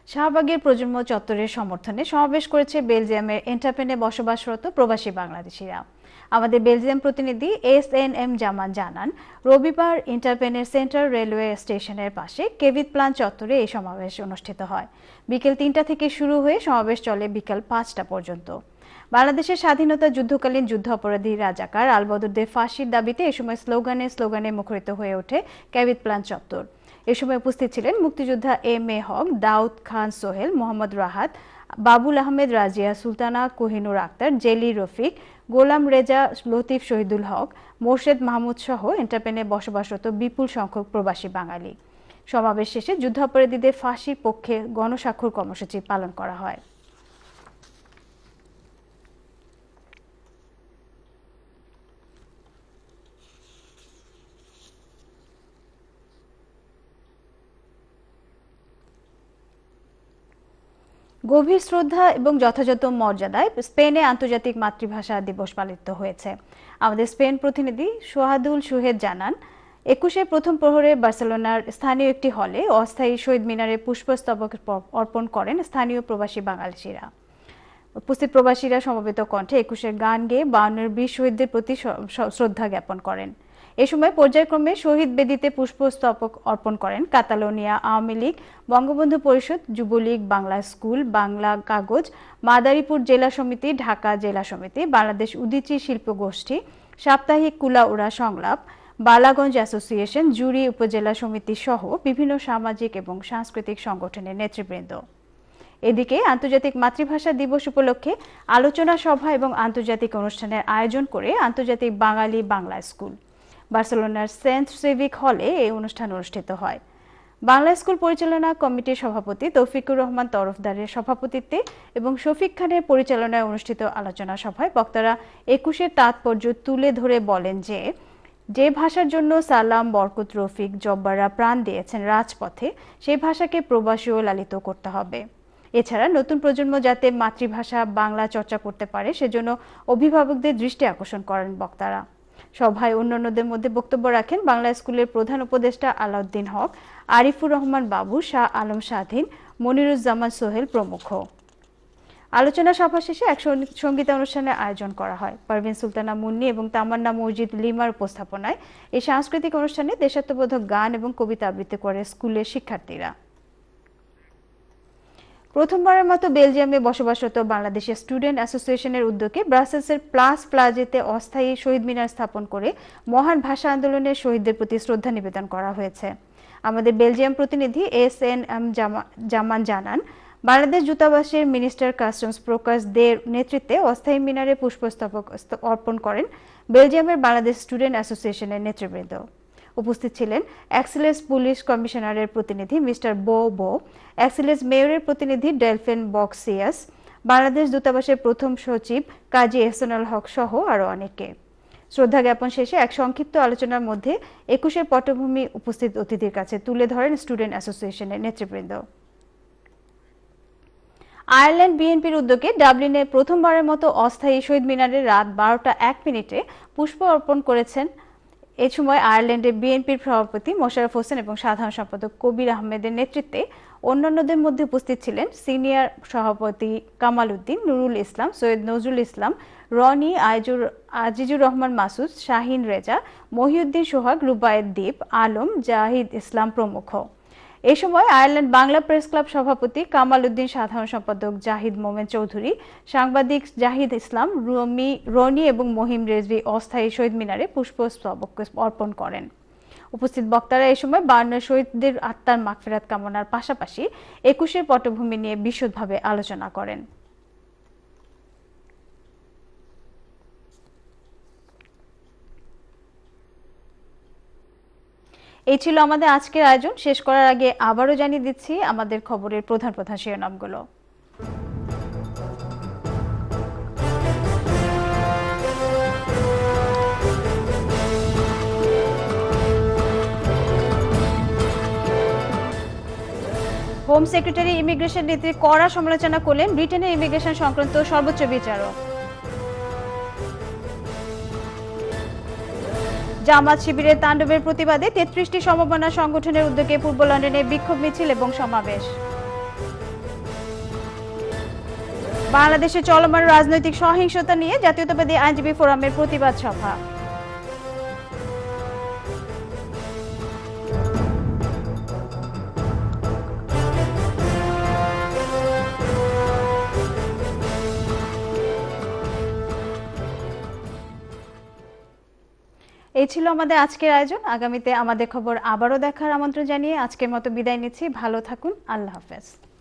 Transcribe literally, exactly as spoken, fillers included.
শাহবাগের প্রজন্ম চত্বরের সমর্থনে সমাবেশ করেছে বেলজিয়ামের এন্টারপেনে বসবাসরত প্রবাসী বাংলাদেশিরা। আমাদের বেলজিয়াম প্রতিনিধি এস এন এম জামান জানান, রবিবার ইন্টারপেনের সেন্ট্রাল রেলওয়ে স্টেশনের পাশে কেভিত প্লান চত্বরে এই সমাবেশ অনুষ্ঠিত হয়। বিকেল তিনটা থেকে শুরু হয়ে সমাবেশ চলে বিকেল পাঁচটা পর্যন্ত। বাংলাদেশের স্বাধীনতা যুদ্ধকালীন যুদ্ধ অপরাধী রাজাকার আলবদরদের ফাঁসির দাবিতে এ সময় স্লোগানে স্লোগানে মুখরিত হয়ে ওঠে কেভিত প্লান চত্বর। এ সময় উপস্থিত ছিলেন মুক্তিযোদ্ধা এম এ হক, দাউদ খান সোহেল, মোহাম্মদ রাহাত, বাবুল আহমেদ, রাজিয়া সুলতানা, কোহিনুর আক্তার, জেলি রফিক, গোলাম রেজা, লতিফ শহীদুল হক, মোর্শেদ মাহমুদ সহ এন্টারপেনে বসবাসরত বিপুল সংখ্যক প্রবাসী বাঙালি। সমাবেশ শেষে যুদ্ধাপরাধীদের ফাঁসির পক্ষে গণস্বাক্ষর কর্মসূচি পালন করা হয়। গভীর শ্রদ্ধা এবং যথাযথ মর্যাদায় স্পেনে আন্তর্জাতিক মাতৃভাষা দিবস পালিত হয়েছে। আমাদের স্পেন প্রতিনিধি সোহাদুল সুহেদ জানান, একুশে প্রথম প্রহরে বার্সেলোনার স্থানীয় একটি হলে অস্থায়ী শহীদ মিনারে পুষ্পস্তবক অর্পণ করেন স্থানীয় প্রবাসী বাংলাদেশিরা। উপস্থিত প্রবাসীরা সমবেত কণ্ঠে একুশের গান গেয়ে বায়ান্নের বীর শহীদদের প্রতি শ্রদ্ধা জ্ঞাপন করেন। এ সময় পর্যায়ক্রমে শহীদ বেদিতে পুষ্পস্তবক অর্পণ করেন কাতালোনিয়া আওয়ামী লীগ, বঙ্গবন্ধু পরিষদ, যুবলীগ, বাংলা স্কুল, বাংলা কাগজ, মাদারীপুর জেলা সমিতি, ঢাকা জেলা সমিতি, বাংলাদেশ উদীচী শিল্প গোষ্ঠী, সাপ্তাহিক কুলাউড়া সংলাপ, বালাগঞ্জ অ্যাসোসিয়েশন, জুড়ি উপজেলা সমিতি সহ বিভিন্ন সামাজিক এবং সাংস্কৃতিক সংগঠনের নেতৃবৃন্দ। এদিকে আন্তর্জাতিক মাতৃভাষা দিবস উপলক্ষে আলোচনা সভা এবং আন্তর্জাতিক অনুষ্ঠানের আয়োজন করে আন্তর্জাতিক বাঙালি বাংলা স্কুল বার্সেলোনার সেন্ট সিভিক হলে এই অনুষ্ঠান অনুষ্ঠিত হয়। বাংলা স্কুল পরিচালনা কমিটির সভাপতি তৌফিকুর রহমান তরফদারের সভাপতিত্বে এবং শফিক খানের পরিচালনায় অনুষ্ঠিত আলোচনা সভায় বক্তারা একুশের তাৎপর্য তুলে ধরে বলেন যে যে ভাষার জন্য সালাম, বরকত, রফিক, জব্বাররা প্রাণ দিয়েছেন রাজপথে, সেই ভাষাকে প্রবাসীও লালিত করতে হবে। এছাড়া নতুন প্রজন্ম যাতে মাতৃভাষা বাংলা চর্চা করতে পারে সেজন্য অভিভাবকদের দৃষ্টি আকর্ষণ করেন বক্তারা। সভায় অন্যান্যদের মধ্যে বক্তব্য রাখেন বাংলা স্কুলের প্রধান উপদেষ্টা আলাউদ্দিন হক, আরিফুর রহমান বাবু, শাহ আলম স্বাধীন, মনিরুজ্জামান সোহেল প্রমুখ। আলোচনা সভা শেষে এক সঙ্গীতানুষ্ঠানের আয়োজন করা হয়। পারভিন সুলতানা মুন্নি এবং তামান্না মসজিদ লিমার উপস্থাপনায় এই সাংস্কৃতিক অনুষ্ঠানে দেশাত্মবোধক গান এবং কবিতা আবৃত্তি করে স্কুলের শিক্ষার্থীরা। প্রথমবারের মতো বেলজিয়ামে বসবাসরত বাংলাদেশের স্টুডেন্ট অ্যাসোসিয়েশনের উদ্যোগে ব্রাসেলসের প্লাস প্লাজেতে অস্থায়ী শহীদ মিনার স্থাপন করে মহান ভাষা আন্দোলনের শহীদদের প্রতি শ্রদ্ধা নিবেদন করা হয়েছে। আমাদের বেলজিয়াম প্রতিনিধি এস এন এম জামান জানান, বাংলাদেশ দূতাবাসের মিনিস্টার কাস্টমস প্রকাশ দের নেতৃত্বে অস্থায়ী মিনারে পুষ্পস্তবক অর্পণ করেন বেলজিয়ামের বাংলাদেশ স্টুডেন্ট অ্যাসোসিয়েশনের নেতৃবৃন্দ। উপস্থিত ছিলেন এক্সেলেন্স পুলিশ কমিশনারের প্রতিনিধি মিস্টার বো বো, এক্সেলেন্স মেয়রের প্রতিনিধি ডেলফিন বক্সিয়াস, বাংলাদেশ দূতাবাসের প্রথম সচিব কাজী এহসানুল হক সহ আরও অনেকে। শ্রদ্ধা জ্ঞাপন শেষে এক সংক্ষিপ্ত আলোচনার মধ্যে একুশের পটভূমি উপস্থিত অতিথির কাছে তুলে ধরেন স্টুডেন্ট অ্যাসোসিয়েশনের নেতৃবৃন্দ। আয়ারল্যান্ড বিএনপির উদ্যোগে ডাবলিনে প্রথমবারের মতো অস্থায়ী শহীদ মিনারে রাত বারোটা এক মিনিটে পুষ্প অর্পণ করেছেন। এ সময় আয়ারল্যান্ডের বিএনপির সভাপতি মোশাররফ হোসেন এবং সাধারণ সম্পাদক কবির আহমেদের নেতৃত্বে অন্যান্যদের মধ্যে উপস্থিত ছিলেন সিনিয়র সভাপতি কামাল উদ্দিন, নুরুল ইসলাম, সৈয়দ নজরুল ইসলাম, রনি, আইজুর আজিজুর রহমান মাসুদ, শাহিন রেজা, মহিউদ্দিন সোহাগ, রুবায়েত দ্বীপ, আলম, জাহিদ ইসলাম প্রমুখ। এ সময় আয়ারল্যান্ড বাংলা প্রেস ক্লাব সভাপতি কামাল উদ্দিন, সাধারণ সম্পাদক জাহিদ মোমেন চৌধুরী, সাংবাদিক জাহিদ ইসলাম, রমি রনি এবং মহিম রেজভি অস্থায়ী শহীদ মিনারে পুষ্পস্তবক অর্পণ করেন। উপস্থিত বক্তারা এ সময় বায়ান্নের শহীদদের আত্মার মাগফিরাত কামনার পাশাপাশি একুশের পটভূমি নিয়ে বিশদভাবে আলোচনা করেন। এই ছিল আমাদের আজকের আয়োজন। শেষ করার আগে আবারও জানিয়ে দিচ্ছি আমাদের খবরের প্রধান প্রধান শিরোনামগুলো। হোম সেক্রেটারি ইমিগ্রেশন নীতির কড়া সমালোচনা করলেন ব্রিটেনের ইমিগ্রেশন সংক্রান্ত সর্বোচ্চ বিচারক। জামাত শিবিরের তাণ্ডবের প্রতিবাদে তেত্রিশটি সমমনা সংগঠনের উদ্যোগে পূর্ব লন্ডনে বিক্ষোভ মিছিল এবং সমাবেশ। বাংলাদেশে চলমান রাজনৈতিক সহিংসতা নিয়ে জাতীয়তাবাদী আইনজীবী ফোরামের প্রতিবাদ সভা। এই ছিল আমাদের আজকের আয়োজন। আগামীতে আমাদের খবর আবারও দেখার আমন্ত্রণ জানিয়ে আজকের মতো বিদায় নিচ্ছি। ভালো থাকুন। আল্লাহ হাফেজ।